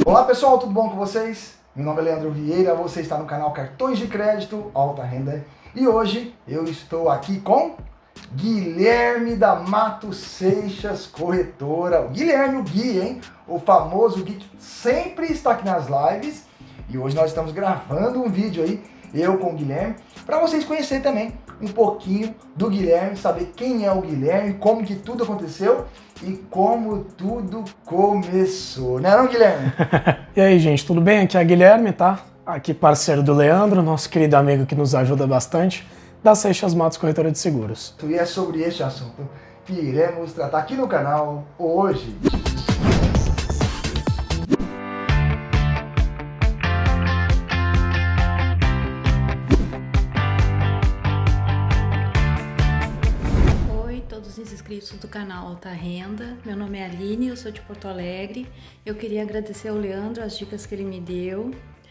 Olá pessoal, tudo bom com vocês? Meu nome é Leandro Vieira, você está no canal Cartões de Crédito Alta Renda e hoje eu estou aqui com Guilherme da Mato Seixas Corretora. O Guilherme, o Gui, hein? O famoso Gui que sempre está aqui nas lives e hoje nós estamos gravando um vídeo aí, eu com o Guilherme, para vocês conhecerem também um pouquinho do Guilherme, saber quem é o Guilherme, como que tudo aconteceu e como tudo começou, né não, Guilherme? E aí, gente, tudo bem? Aqui é o Guilherme, tá? Aqui parceiro do Leandro, nosso querido amigo que nos ajuda bastante, da Seixas Matos Corretora de Seguros. E é sobre este assunto que iremos tratar aqui no canal hoje. Todos os inscritos do canal Alta Renda. Meu nome é Aline, eu sou de Porto Alegre. Eu queria agradecer ao Leandro as dicas que ele me deu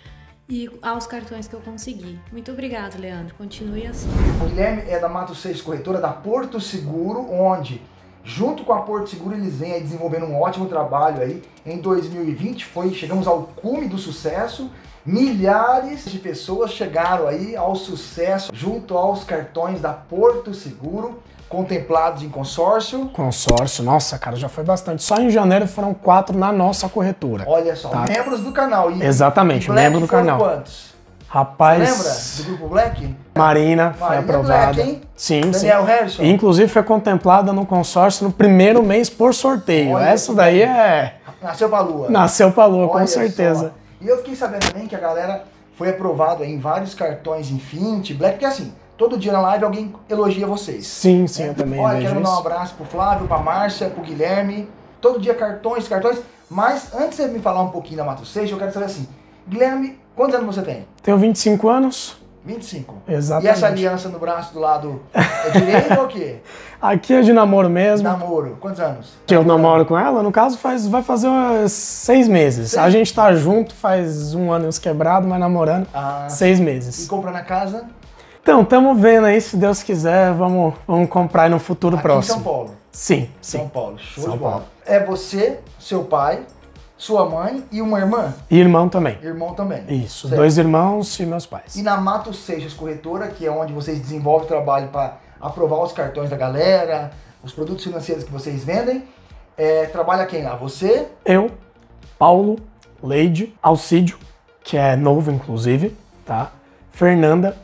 e aos cartões que eu consegui. Muito obrigado, Leandro. Continue assim. O Guilherme é da Mato Seixas Corretora, da Porto Seguro, onde, junto com a Porto Seguro, eles vêm aí desenvolvendo um ótimo trabalho aí. Em 2020 chegamos ao cume do sucesso. Milhares de pessoas chegaram aí ao sucesso junto aos cartões da Porto Seguro, contemplados em consórcio. Consórcio, nossa, cara, já foi bastante. Só em janeiro foram 4 na nossa corretora. Olha só, tá? Membros do canal. Exatamente, membro do canal. Quantos? Rapaz... Você lembra do Grupo Black? Marina foi aprovada. Black, hein? Sim, Daniel Harrison. Inclusive foi contemplada no consórcio no primeiro mês por sorteio. Olha, essa daí é... Nasceu pra lua. Nasceu pra lua, Olha com certeza. Só. E eu fiquei sabendo também que a galera foi aprovado em vários cartões Infinity, Black, porque assim, todo dia na live alguém elogia vocês. Sim, sim, eu também Olha, vejo quero isso. mandar um abraço pro Flávio, pra Márcia, pro Guilherme. Todo dia cartões. Mas antes de você me falar um pouquinho da Mato Seixas, eu quero saber assim, Guilherme, quantos anos você tem? Tenho 25 anos. 25. Exatamente. E essa aliança no braço do lado é direito ou o quê? Aqui é de namoro mesmo. Namoro. Quantos anos? Que eu namoro com ela, no caso vai fazer 6 meses. A gente tá junto faz 1 ano e uns quebrados, mas namorando 6 meses. E comprando a casa? Então, estamos vendo aí, se Deus quiser, vamos comprar aí no futuro aqui próximo. Em São Paulo? Sim, sim. São Paulo, show São de bola. Paulo. É você, seu pai, sua mãe e uma irmã? E irmão também. Irmão também. Isso, certo. 2 irmãos e meus pais. E na Mato Seixas Corretora, que é onde vocês desenvolvem o trabalho para aprovar os cartões da galera, os produtos financeiros que vocês vendem, trabalha quem lá? Você? Eu, Paulo, Leide, Alcídio, que é novo inclusive, tá? Fernanda,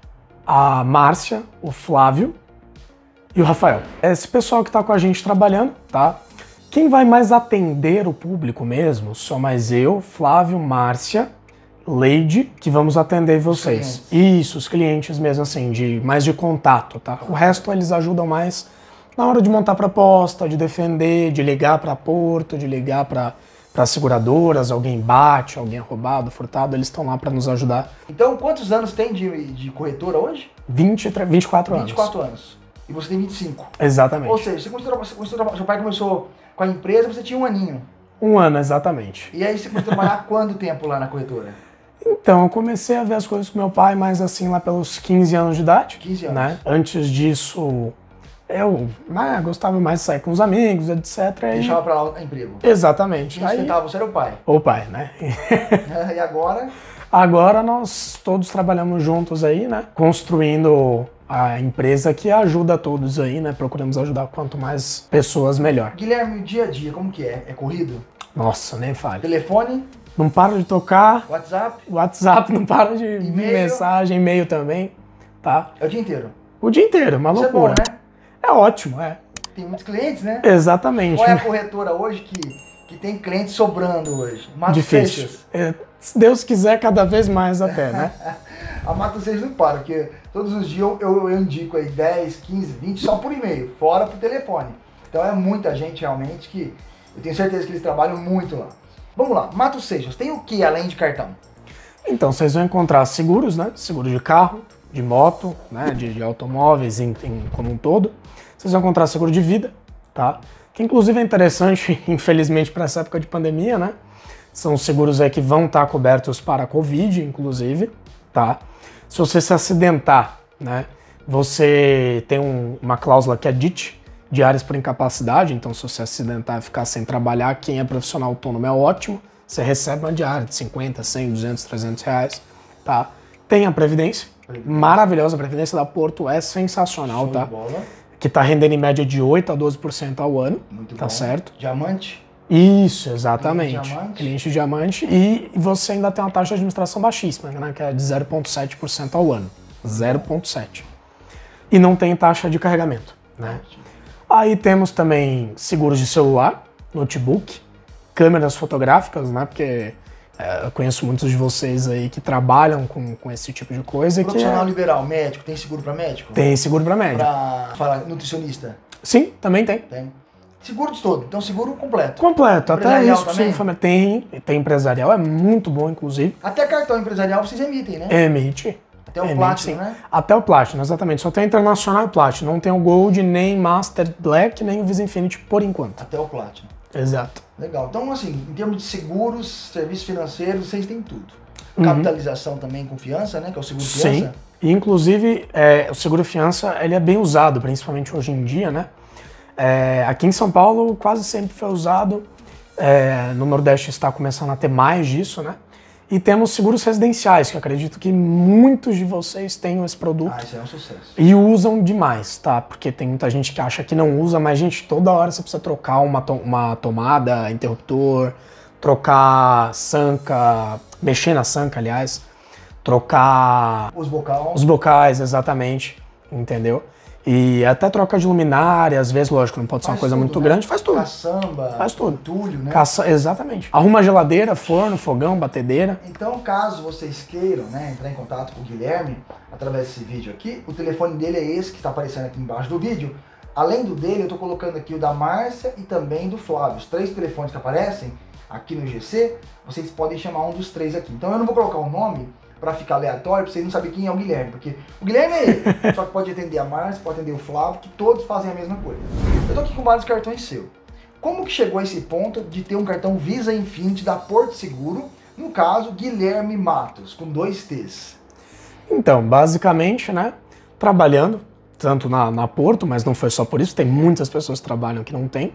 a Márcia, o Flávio e o Rafael. Esse pessoal que tá com a gente trabalhando, tá? Quem vai mais atender o público mesmo, só mais eu, Flávio, Márcia, Leide, que vamos atender vocês. Isso, os clientes mesmo assim, mais de contato, tá? O resto eles ajudam mais na hora de montar proposta, de defender, de ligar para Porto, de ligar para seguradoras, alguém bate, alguém é roubado, furtado, eles estão lá para nos ajudar. Então, quantos anos tem de corretora hoje? 24 anos. 24 anos. E você tem 25. Exatamente. Ou seja, seu pai começou com a empresa, você tinha 1 aninho. 1 ano, exatamente. E aí você começou a trabalhar quanto tempo lá na corretora? Então, eu comecei a ver as coisas com meu pai, mais assim, lá pelos 15 anos de idade. 15 anos. Né? Antes disso, eu gostava mais de sair com os amigos, etc. Deixava pra lá o emprego. Exatamente. Quem sustentava você era o pai. O pai, né? E agora? Agora nós todos trabalhamos juntos aí, né? Construindo a empresa que ajuda todos aí, né? Procuramos ajudar quanto mais pessoas, melhor. Guilherme, o dia a dia, como que é? É corrido? Nossa, nem fale. Telefone? Não para de tocar. WhatsApp? WhatsApp não para de vir mensagem, e-mail também, tá? É o dia inteiro? O dia inteiro, uma loucura. Isso é bom, né? É ótimo, é. Tem muitos clientes, né? Exatamente. Qual é a corretora hoje que tem cliente sobrando hoje? Mato Difícil. Seixas. Se Deus quiser, cada vez mais até, né? A Mato Seixas não para, porque todos os dias eu indico aí 10, 15, 20 só por e-mail, fora por telefone. Então é muita gente realmente que eu tenho certeza que eles trabalham muito lá. Vamos lá, Mato Seixas, tem o que além de cartão? Então, vocês vão encontrar seguros, né? Seguro de carro, de moto, né? De automóveis como um todo. Vocês vão encontrar seguro de vida, tá? Que inclusive é interessante, infelizmente, para essa época de pandemia, né? São seguros aí que vão estar cobertos para a Covid, inclusive, tá? Se você se acidentar, né? Você tem uma cláusula que é DIT, diárias por incapacidade, então se você acidentar e ficar sem trabalhar, quem é profissional autônomo é ótimo, você recebe uma diária de 50, 100, 200, 300 reais, tá? Tem a Previdência, maravilhosa, a Previdência da Porto é sensacional, tá? Que tá rendendo em média de 8 a 12% ao ano, Muito tá bom. certo? Diamante? Isso, exatamente. Diamante. Cliente diamante. E você ainda tem uma taxa de administração baixíssima, né? Que é de 0,7% ao ano. 0,7%. E não tem taxa de carregamento, né? Aí temos também seguros de celular, notebook, câmeras fotográficas, né? Porque eu conheço muitos de vocês aí que trabalham com esse tipo de coisa. Profissional liberal, médico, tem seguro para médico? Tem seguro para médico. Para nutricionista? Sim, também tem. Tem. Seguro de todo, então seguro completo. Completo, até isso também? Tem empresarial, é muito bom, inclusive. Até cartão empresarial vocês emitem, né? Emite. Até o Platinum, né? Até o Platinum, exatamente. Só tem Internacional e Platinum. Não tem o Gold, nem Master Black, nem o Visa Infinity por enquanto. Até o Platinum. Exato. Legal. Então, assim, em termos de seguros, serviços financeiros, vocês têm tudo. Capitalização também, confiança, né? Que é o seguro fiança. Sim. E, inclusive, o seguro fiança, ele é bem usado, principalmente hoje em dia, né? Aqui em São Paulo, quase sempre foi usado. No Nordeste está começando a ter mais disso, né? E temos seguros residenciais, que eu acredito que muitos de vocês tenham esse produto. Isso é um sucesso. E usam demais, tá? Porque tem muita gente que acha que não usa, mas, gente, toda hora você precisa trocar uma tomada, interruptor, trocar sanca, mexer na sanca, aliás, trocar os bocais, exatamente, entendeu? E até troca de luminária, às vezes, lógico, não pode ser uma coisa muito grande, faz tudo. Caçamba, faz tudo. entulho, né? Exatamente. Arruma geladeira, forno, fogão, batedeira. Então, caso vocês queiram, né, entrar em contato com o Guilherme através desse vídeo aqui, o telefone dele é esse que está aparecendo aqui embaixo do vídeo. Além do dele, eu estou colocando aqui o da Márcia e também do Flávio. Os 3 telefones que aparecem aqui no GC, vocês podem chamar um dos 3 aqui. Então eu não vou colocar o nome para ficar aleatório, para vocês não saberem quem é o Guilherme, porque o Guilherme é ele, só que pode atender a Márcia, pode atender o Flávio, que todos fazem a mesma coisa. Eu tô aqui com vários cartões seus. Como que chegou a esse ponto de ter um cartão Visa Infinity da Porto Seguro, no caso, Guilherme Matos, com 2 T's? Então, basicamente, né, trabalhando, tanto na Porto, mas não foi só por isso, tem muitas pessoas que trabalham que não tem.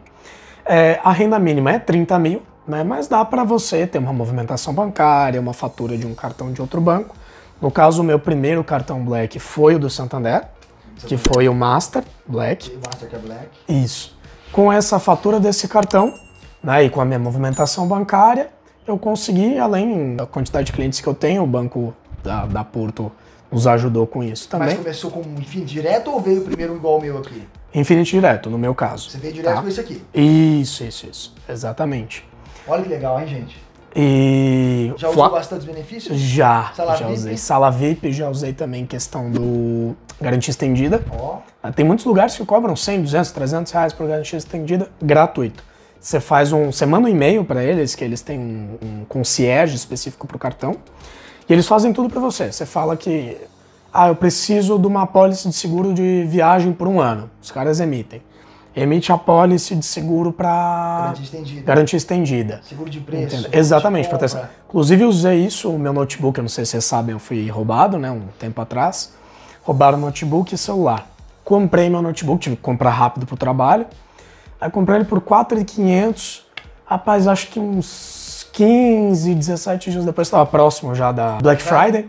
A renda mínima é 30 mil, né, mas dá para você ter uma movimentação bancária, uma fatura de um cartão de outro banco. No caso, o meu primeiro cartão Black foi o do Santander, que foi o Master Black. O Master que é Black. Isso. Com essa fatura desse cartão, né, e com a minha movimentação bancária, eu consegui, além da quantidade de clientes que eu tenho, o banco da Porto nos ajudou com isso também. Mas começou com um Infinity direto ou veio primeiro igual o meu aqui? Infinity direto, no meu caso. Você veio direto com esse aqui? Isso. Exatamente. Olha que legal, hein, gente? E... Já usou bastante benefícios? Já VIP? usei. Sala VIP, já usei também questão do garantia estendida. Ó. Tem muitos lugares que cobram 100, 200, 300 reais por garantia estendida, gratuito. Você manda um e-mail para eles, que eles têm um concierge específico para o cartão, e eles fazem tudo para você. Você fala que, eu preciso de uma apólice de seguro de viagem por 1 ano. Os caras emitem. Emite a apólice de seguro para garantia estendida. Seguro de preço. Entendo. Exatamente, proteção. Inclusive eu usei isso, o meu notebook, eu não sei se vocês sabem, eu fui roubado, né, um tempo atrás. Roubaram notebook e celular. Comprei meu notebook, tive que comprar rápido pro trabalho. Aí comprei ele por 4.500. Rapaz, acho que uns 15, 17 dias depois, estava próximo já da Black Friday.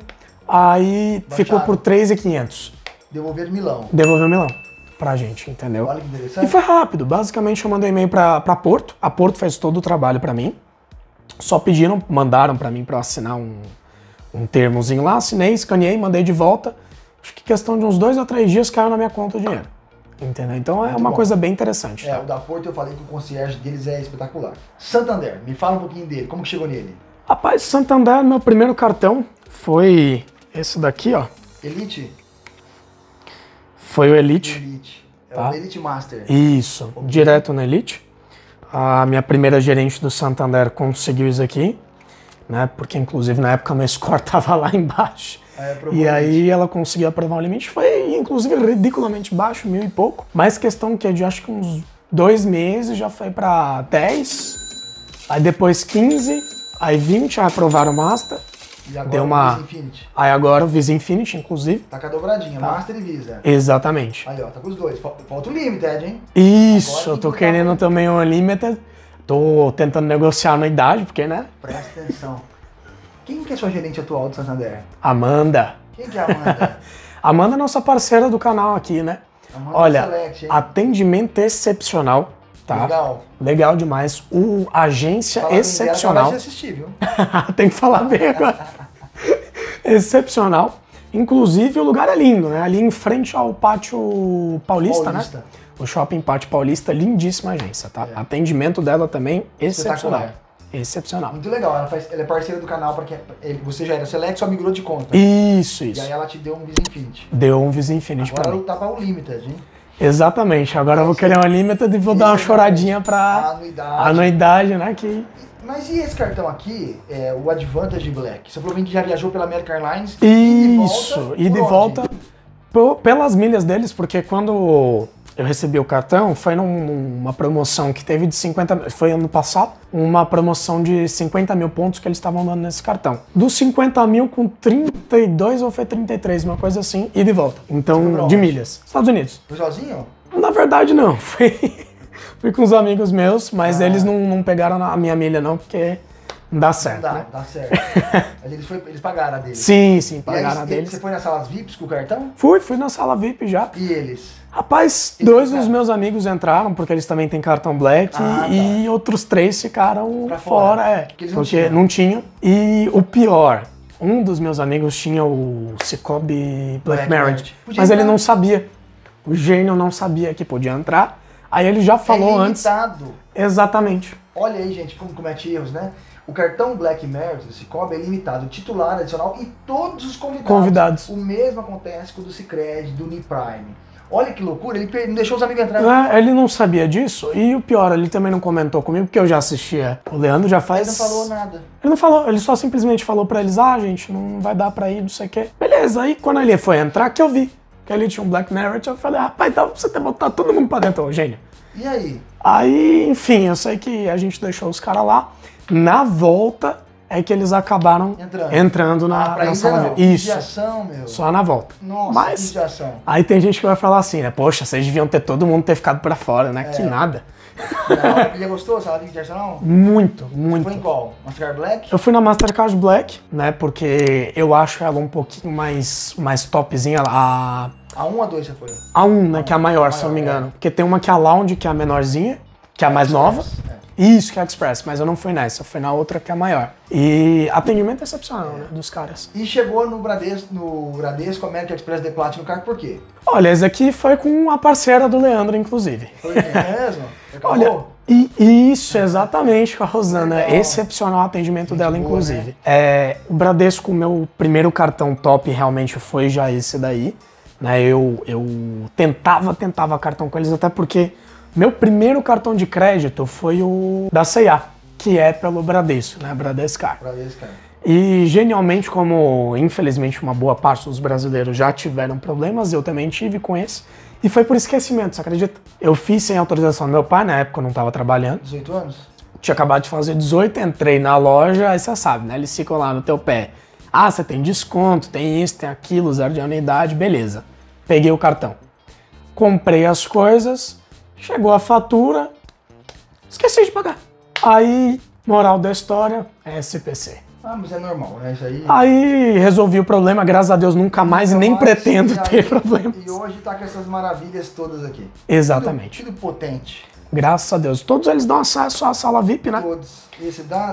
Aí ficou por 3.500. Devolver Milão. Devolveu Milão pra gente, entendeu? Olha que interessante. E foi rápido. Basicamente eu mandei e-mail pra Porto. A Porto fez todo o trabalho pra mim. Só mandaram pra mim pra eu assinar um termozinho lá. Assinei, escaneei, mandei de volta. Acho que questão de uns 2 a 3 dias caiu na minha conta o dinheiro. Entendeu? Então é uma coisa bem interessante. Tá? O da Porto eu falei que o concierge deles é espetacular. Santander, me fala um pouquinho dele. Como que chegou nele? Rapaz, Santander, meu primeiro cartão foi esse daqui, ó. Elite? Foi o Elite. Elite. Tá? O Elite Master. Isso, direto no Elite. A minha primeira gerente do Santander conseguiu isso aqui, né? Porque inclusive na época meu score tava lá embaixo. E aí ela conseguiu aprovar o limite. Foi inclusive ridiculamente baixo, 1.000 e pouco. Mas questão que de acho que uns 2 meses já foi pra 10. Aí depois 15, aí 20, aí aprovaram o Master. E agora deu o Visa Infinity. Aí agora o Visa Infinity, inclusive. Tá com a dobradinha, Master e Visa. Exatamente. Aí, ó, tá com os dois. Falta o Limited, hein? Isso, Agora eu tô querendo também o Unlimited. Tô tentando negociar a anuidade, porque, né? Presta atenção. Quem que é sua gerente atual do Santander? Amanda. Quem que é a Amanda? Amanda é nossa parceira do canal aqui, né? Amanda Olha, Select, hein? atendimento excepcional, tá? Legal. Legal demais. Agência Falar bem excepcional. dela, vai assistir, viu? Tem que falar bem agora. Excepcional. Inclusive, o lugar é lindo, né? Ali em frente ao Pátio Paulista, né? O Shopping Pátio Paulista, lindíssima agência, tá? É. Atendimento dela também, excepcional. Espetacular. Excepcional. Muito legal. Ela é parceira do canal, porque você já era Select, só migrou de conta. Isso. E aí ela te deu um Visa Infinity. Deu um Visa Infinity pra Agora mim. tá pra Unlimited, hein? Exatamente. Agora eu vou querer uma Limited e vou dar uma choradinha pra anuidade, né? Mas e esse cartão aqui, o Advantage Black? Você provavelmente já viajou pela American Airlines. Isso, e de volta pelas milhas deles, porque quando eu recebi o cartão, foi numa promoção que teve de 50, foi ano passado, uma promoção de 50 mil pontos que eles estavam dando nesse cartão. Dos 50 mil com 32 ou foi 33, uma coisa assim, e de volta. Então, de milhas. Estados Unidos. Foi sozinho? Na verdade, não. Fui com os amigos meus, mas eles não pegaram a minha milha não, porque não dá certo. Não dá, né? dá certo. Mas eles pagaram a deles. Sim, pagaram a deles. Você foi nas salas VIPs com o cartão? Fui na sala VIP já. E eles? Rapaz, dois dos meus amigos entraram, porque eles também têm cartão Black, e outros 3 ficaram fora, porque não tinham. E o pior, um dos meus amigos tinha o Cicobi Black Merit, mas ele não sabia. O gênio não sabia que podia entrar. Aí ele já falou antes. Exatamente. Olha aí, gente, como comete erros, né? O cartão Black Merit do Cicobi é limitado, titular, adicional e todos os convidados. O mesmo acontece com o do Sicredi, do Uniprime. Olha que loucura, ele não deixou os amigos entrar. Ele não sabia disso, e o pior, ele também não comentou comigo, porque eu já assistia. O Leandro já faz... Ele não falou nada. Ele não falou, ele só simplesmente falou pra eles, gente, não vai dar pra ir, não sei o quê. Beleza, aí quando ele foi entrar, que eu vi que ele tinha um Black Merit, eu falei, rapaz, dá pra você ter botado todo mundo pra dentro, ô gênio. E aí? Aí, enfim, eu sei que a gente deixou os caras lá. Na volta é que eles acabaram entrando na sala. Isso. Desviação, meu. Só na volta. Nossa, desviação. Aí tem gente que vai falar assim, né? Poxa, vocês deviam ter todo mundo ter ficado pra fora, né? Que nada. Ele gostou da sala de internacional? Muito. Foi em qual? Mastercard Black? Eu fui na Mastercard Black, né? Porque eu acho ela um pouquinho mais topzinha. A 1 ou a 2 você foi? A 1, né? Que é a maior, se eu não me engano. Porque tem uma que é a Lounge, que é a menorzinha, que é a mais nova. Isso, que é a Express, mas eu não fui nessa, eu fui na outra que é a maior. E atendimento excepcional, né, dos caras. E chegou no Bradesco American Express The Platinum Card por quê? Olha, esse aqui foi com a parceira do Leandro, inclusive. Foi mesmo? Olha, isso, exatamente, com a Rosana. Legal. Excepcional o atendimento dela, boa, inclusive. Né? O Bradesco, meu primeiro cartão top realmente foi já esse daí. Né? Eu tentava cartão com eles, até porque meu primeiro cartão de crédito foi o da C&A, que é pelo Bradesco, né? Bradescard. E genialmente, como infelizmente uma boa parte dos brasileiros já tiveram problemas, eu também tive com esse. E foi por esquecimento, você acredita? Eu fiz sem autorização do meu pai, na época eu não estava trabalhando. 18 anos? Tinha acabado de fazer 18, entrei na loja, aí você sabe, né? Eles ficam lá no teu pé. Você tem desconto, tem isso, tem aquilo, 0 de anuidade, beleza. Peguei o cartão. Comprei as coisas, chegou a fatura, esqueci de pagar. Aí, moral da história, SPC. Mas é normal, né? Isso aí... Aí resolvi o problema, graças a Deus nunca mais e nem pretendo ter problemas. E hoje tá com essas maravilhas todas aqui. Exatamente. Tudo potente. Graças a Deus. Todos eles dão acesso à sala VIP, né? Todos. Esse dá.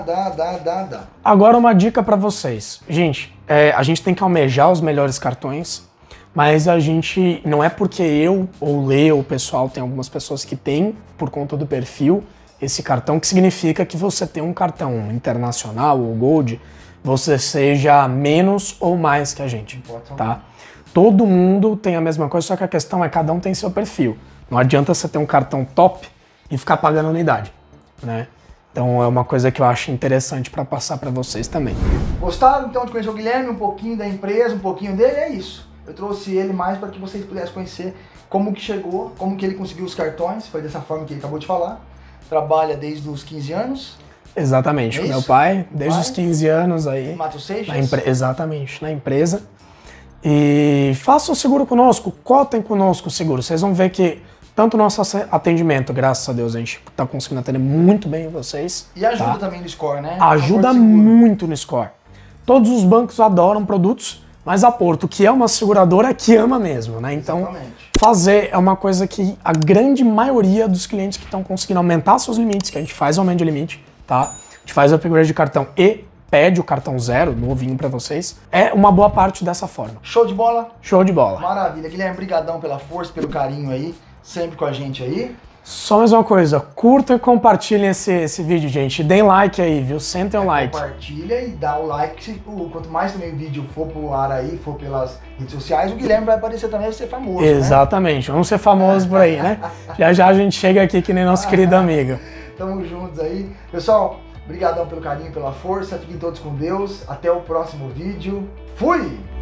Agora uma dica pra vocês. Gente, a gente tem que almejar os melhores cartões, mas a gente, não é porque eu ou o Lê ou o pessoal, tem algumas pessoas que têm, por conta do perfil, esse cartão, que significa que você tem um cartão internacional ou Gold, você seja menos ou mais que a gente, tá? Todo mundo tem a mesma coisa, só que a questão é cada um tem seu perfil. Não adianta você ter um cartão top e ficar pagando anuidade, né? Então é uma coisa que eu acho interessante para passar para vocês também. Gostaram então de conhecer o Guilherme, um pouquinho da empresa, um pouquinho dele? É isso. Eu trouxe ele mais para que vocês pudessem conhecer como que chegou, como que ele conseguiu os cartões, foi dessa forma que ele acabou de falar. Trabalha desde os 15 anos. Exatamente, com meu pai, desde os 15 anos aí. Mato Seixas? Exatamente, na empresa. E façam o seguro conosco, cotem conosco o seguro. Vocês vão ver que tanto o nosso atendimento, graças a Deus, a gente tá conseguindo atender muito bem vocês. E ajuda tá? também no score, né? Ajuda muito no score. Todos os bancos adoram produtos, mas a Porto, que é uma seguradora, é que ama mesmo, né? Então, Exatamente. fazer é uma coisa que a grande maioria dos clientes que estão conseguindo aumentar seus limites, que a gente faz aumento de limite, tá? A gente faz o upgrade de cartão e pede o cartão zero, novinho pra vocês, é uma boa parte dessa forma. Show de bola? Show de bola. Maravilha. Guilherme, brigadão pela força, pelo carinho aí, sempre com a gente aí. Só mais uma coisa, curtam e compartilhem esse vídeo, gente. Deem like aí, viu? Sentem o like. Compartilha e dá o like. Quanto mais também o vídeo for pro ar aí, for pelas redes sociais, o Guilherme vai aparecer também, vai ser famoso, Exatamente, vamos ser famosos por aí, né? Já já a gente chega aqui que nem nosso querido amigo. Tamo juntos aí. Pessoal, brigadão pelo carinho, pela força. Fiquem todos com Deus. Até o próximo vídeo. Fui!